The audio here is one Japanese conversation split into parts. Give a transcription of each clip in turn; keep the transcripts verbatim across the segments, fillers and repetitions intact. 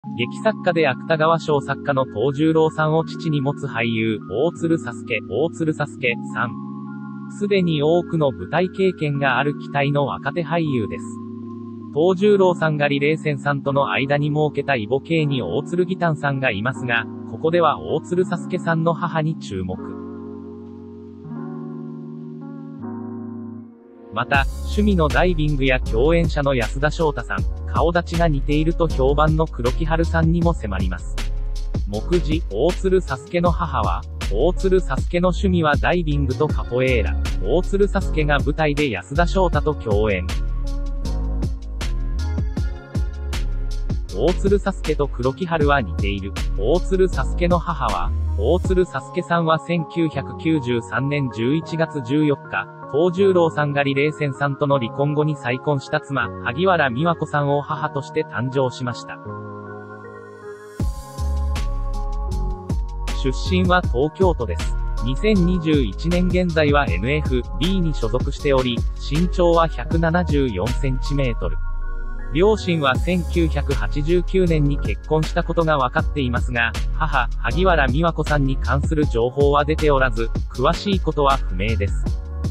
劇作家で芥川賞作家の藤十郎さんを父に持つ俳優、大鶴佐助、大鶴佐助さん。すでに多くの舞台経験がある期待の若手俳優です。藤十郎さんが李麗仙さんとの間に設けた異母系に大鶴義丹さんがいますが、ここでは大鶴佐助さんの母に注目。また、趣味のダイビングや共演者の安田章太さん、顔立ちが似ていると評判の黒木華さんにも迫ります。目次、大鶴佐助の母は、大鶴佐助の趣味はダイビングとカポエーラ。大鶴佐助が舞台で安田章太と共演。大鶴佐助と黒木華は似ている。大鶴佐助の母は、大鶴佐助さんはせんきゅうひゃくきゅうじゅうさんねんじゅういちがつじゅうよっか、藤十郎さんが李麗仙さんとの離婚後に再婚した妻、萩原美和子さんを母として誕生しました。出身は東京都です。にせんにじゅういちねん現在は エヌエフビー に所属しており、身長はひゃくななじゅうよんセンチメートル。両親はせんきゅうひゃくはちじゅうきゅうねんに結婚したことが分かっていますが、母、萩原美和子さんに関する情報は出ておらず、詳しいことは不明です。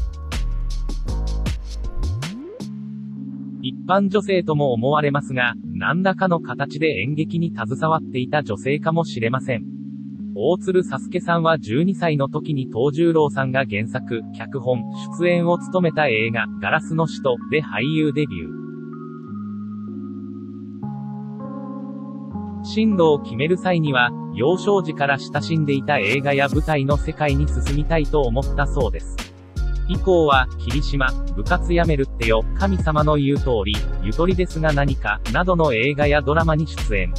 一般女性とも思われますが、何らかの形で演劇に携わっていた女性かもしれません。大鶴佐助さんはじゅうにさいの時に藤十郎さんが原作、脚本、出演を務めた映画、ガラスの使徒で俳優デビュー。進路を決める際には、幼少時から親しんでいた映画や舞台の世界に進みたいと思ったそうです。以降は、霧島、部活やめるってよ、神様の言う通り、ゆとりですが何か、などの映画やドラマに出演。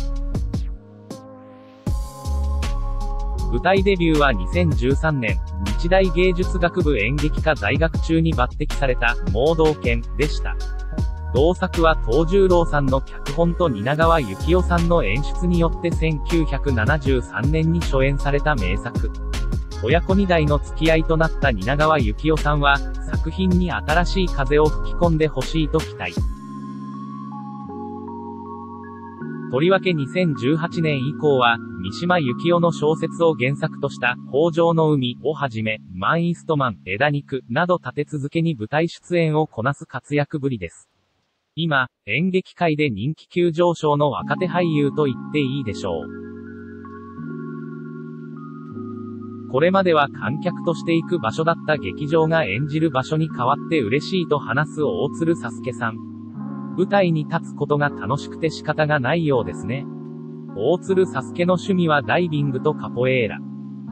舞台デビューはにせんじゅうさんねん、日大芸術学部演劇科在学中に抜擢された、盲導犬、でした。同作は藤十郎さんの脚本と蜷川幸雄さんの演出によってせんきゅうひゃくななじゅうさんねんに初演された名作。親子二代の付き合いとなった蜷川幸雄さんは、作品に新しい風を吹き込んでほしいと期待。とりわけにせんじゅうはちねん以降は、三島由紀夫の小説を原作とした、北条の海をはじめ、マン・イーストマン、枝肉、など立て続けに舞台出演をこなす活躍ぶりです。今、演劇界で人気急上昇の若手俳優と言っていいでしょう。これまでは観客として行く場所だった劇場が演じる場所に変わって嬉しいと話す大鶴佐助さん。舞台に立つことが楽しくて仕方がないようですね。大鶴佐助の趣味はダイビングとカポエーラ。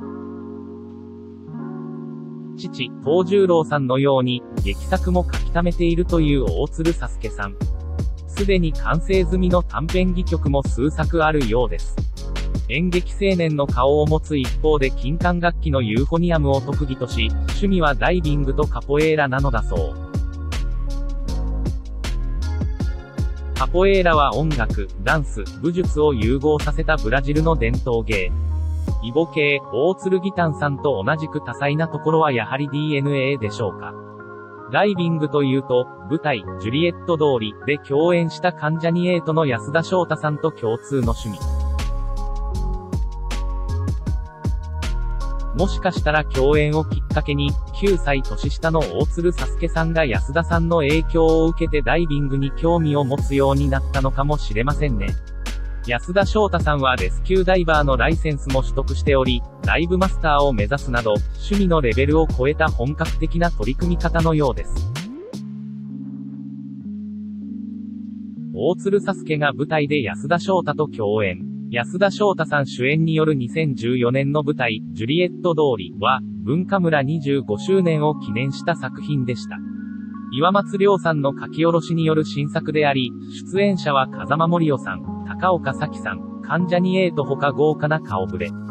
父、藤十郎さんのように、劇作も書き溜めているという大鶴佐助さん。すでに完成済みの短編戯曲も数作あるようです。演劇青年の顔を持つ一方で金管楽器のユーフォニアムを特技とし、趣味はダイビングとカポエーラなのだそう。カポエーラは音楽、ダンス、武術を融合させたブラジルの伝統芸。異母系、大鶴義丹さんと同じく多彩なところはやはり ディーエヌエー でしょうか。ダイビングというと、舞台、ジュリエット通りで共演した関ジャニエイトの安田章太さんと共通の趣味。もしかしたら共演をきっかけに、きゅうさい年下の大鶴佐助さんが安田さんの影響を受けてダイビングに興味を持つようになったのかもしれませんね。安田章太さんはレスキューダイバーのライセンスも取得しており、ダイブマスターを目指すなど、趣味のレベルを超えた本格的な取り組み方のようです。大鶴佐助が舞台で安田章太と共演。安田章太さん主演によるにせんじゅうよねんの舞台、ジュリエット通りは、文化村にじゅうごしゅうねんを記念した作品でした。岩松亮さんの書き下ろしによる新作であり、出演者は風間森夫さん、高岡早紀さん、関ジャニエイトほか豪華な顔ぶれ。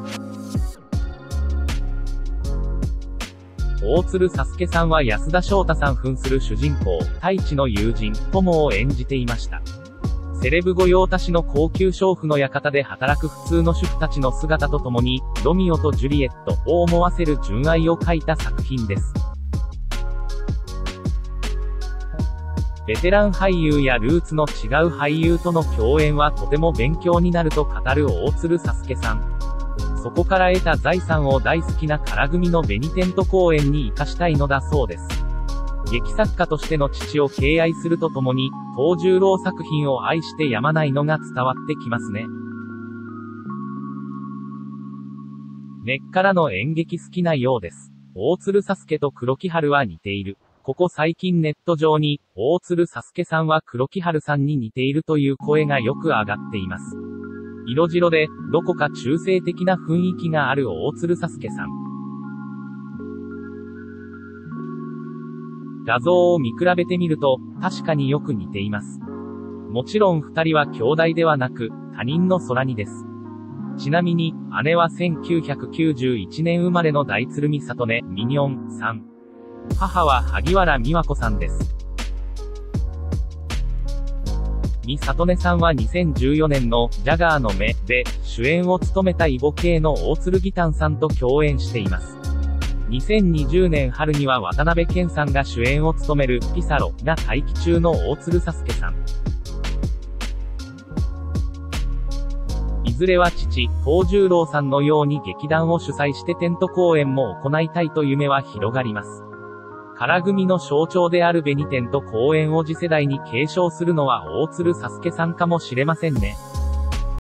大鶴佐助さんは安田章太さん扮する主人公、太一の友人、友を演じていました。セレブ御用達の高級娼婦の館で働く普通の主婦たちの姿とともに、ロミオとジュリエットを思わせる純愛を描いた作品です。 ベテラン俳優やルーツの違う俳優との共演はとても勉強になると語る大鶴佐助さん。そこから得た財産を大好きな唐組のベニテント公演に活かしたいのだそうです。劇作家としての父を敬愛するとともに、藤十郎作品を愛してやまないのが伝わってきますね。根っからの演劇好きなようです。大鶴佐助と黒木華は似ている。ここ最近ネット上に、大鶴佐助さんは黒木華さんに似ているという声がよく上がっています。色白で、どこか中性的な雰囲気がある大鶴佐助さん。画像を見比べてみると、確かによく似ています。もちろん二人は兄弟ではなく、他人の空似です。ちなみに、姉はせんきゅうひゃくきゅうじゅういちねん生まれの大鶴美里音、ミニョン、さん。母は萩原美和子さんです。美里音さんはにせんじゅうよねんの、ジャガーの目で、主演を務めたイボ系の大鶴義丹さんと共演しています。にせんにじゅうねん春には渡辺謙さんが主演を務める、ピサロが待機中の大鶴佐助さん。いずれは父、藤十郎さんのように劇団を主催してテント公演も行いたいと夢は広がります。唐組の象徴であるベニテント公演を次世代に継承するのは大鶴佐助さんかもしれませんね。